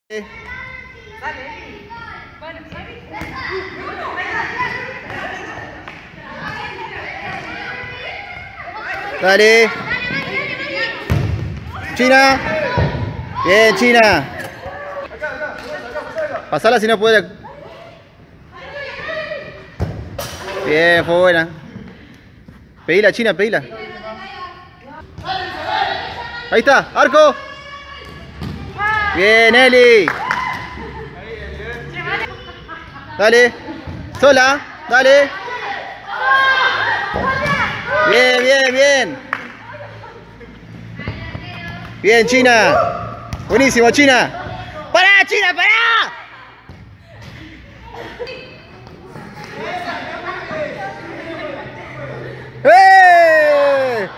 Dale. Dale. China. Bien, China. Pasala si no puede. Bien, fue buena. Pedila, China, pedila. Ahí está, arco. Bien, Eli. Dale. Sola, dale. Bien, bien, bien. Bien, China. Buenísimo, China. ¡Pará, China, pará! ¡Eh!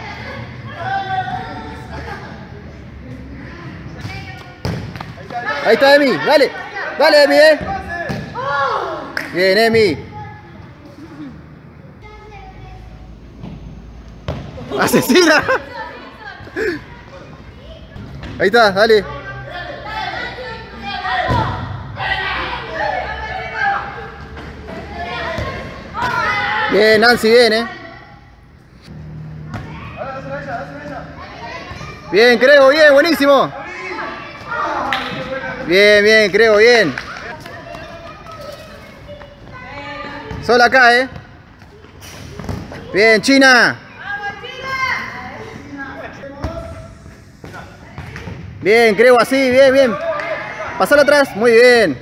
Ahí está Emi, dale. Dale, Emi, Bien, Emi. ¡Asesina! Ahí está, dale. Bien, Nancy, bien, Bien, creo, bien, buenísimo. Bien, bien, creo, bien. Sola acá, Bien, China. Bien, creo así, bien, bien. Pasala atrás, muy bien.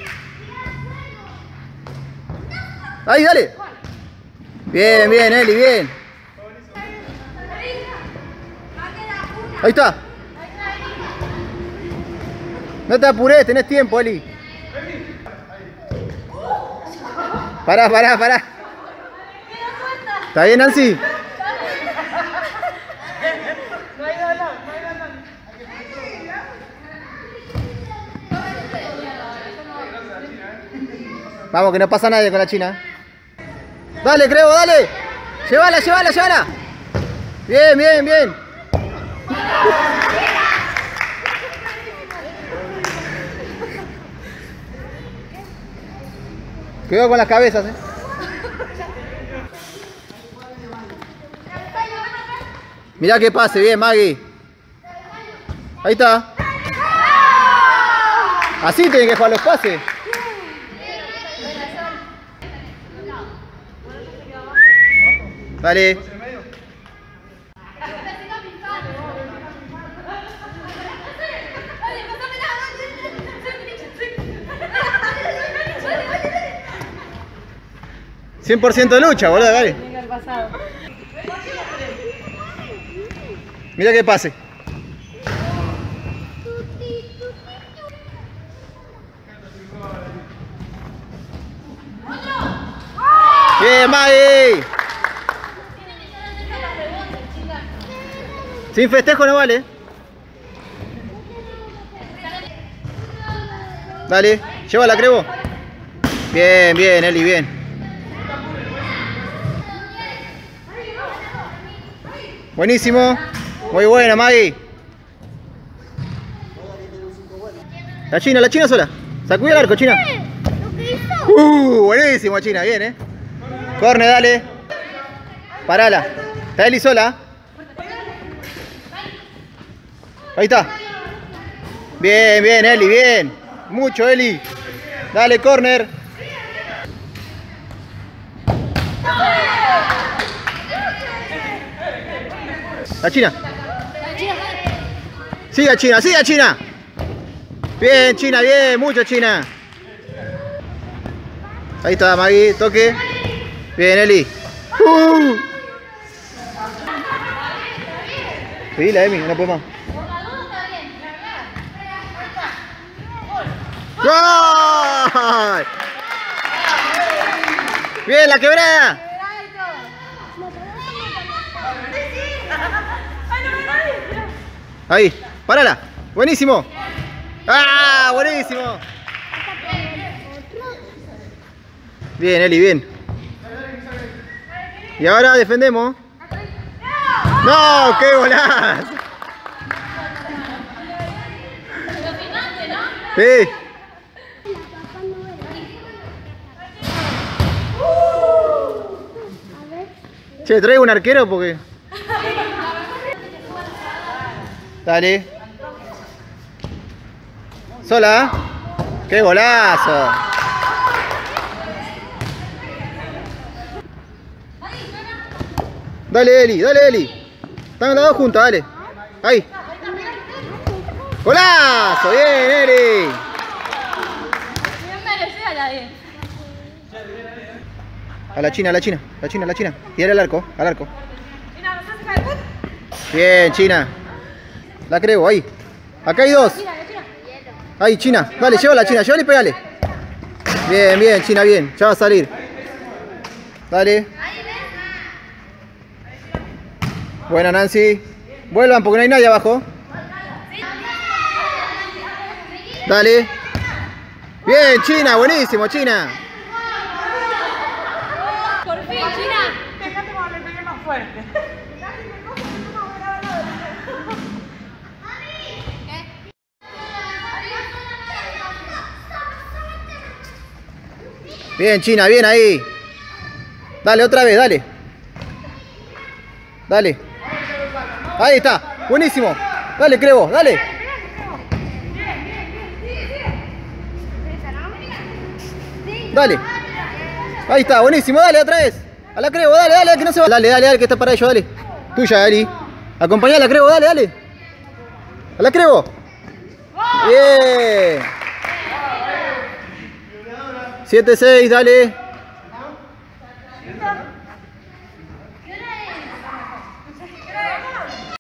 Ahí, dale. Bien, bien, Eli, bien. Ahí está. No te apures, tenés tiempo, Eli. Pará, pará, pará. ¿Está bien, Nancy? Vamos, que no pasa nadie con la China. Dale, creo, dale. Llévala, llévala, llévala. Bien, bien, bien. Cuidado con las cabezas, Mirá que pase, bien, Maggie. Ahí está. Así tienen que jugar los pases. Dale. ¡100% lucha, boludo, dale. Mira que pase. Bien, Maggie. Sin festejo no vale. Dale, llévala, Crevo. Bien, bien, Eli, bien. Buenísimo. Muy buena, Maggie. La China sola. Sacudí el arco, China. Buenísimo, China, bien, Corne, dale. Parala. Está Eli sola. Ahí está. Bien, bien, Eli, bien. Mucho, Eli. Dale, corner. La China. Siga, China, siga, China. Bien, China, bien, mucho, China. Ahí está, Maggie, toque. Bien, Eli. Pedila, Emi, no puede más. ¡Gol! Bien, la quebrada. Ahí, parala. Buenísimo. ¡Ah! Buenísimo. Bien, Eli, bien. Y ahora defendemos. ¡No! ¡Qué golazo! ¿Lo filmaste, no? Sí. Che, traigo un arquero porque... Dale. Sola. ¡Qué golazo! Dale, Eli, dale, Eli. Están las dos juntas, dale. Ahí. ¡Golazo! ¡Bien, Eli! Bien merecida la 10. A la China, a la China, la China, la China. Y dale al arco, al arco. Mira, ¿no se saca el put? Bien, China. La creo, ahí. Acá hay dos. Ahí, China. Dale, llévala, China, llévala y pegale. Bien, bien, China, bien. Ya va a salir. Dale. Buena, Nancy. Vuelvan porque no hay nadie abajo. Dale. Bien, China, buenísimo, China. Por fin, China. Déjate que le pegue más fuerte. Bien, China, bien ahí. Dale, otra vez, dale. Dale. Ahí está, buenísimo. Dale, Crevo, dale. Dale. Ahí está, buenísimo, dale, otra vez. A la Crevo, dale, dale, que no se va. Dale, dale, dale, que está para ello, dale. Tuya, Eli. Acompañá a la Crevo, dale, dale. A la Crevo. Bien. 7-6, dale.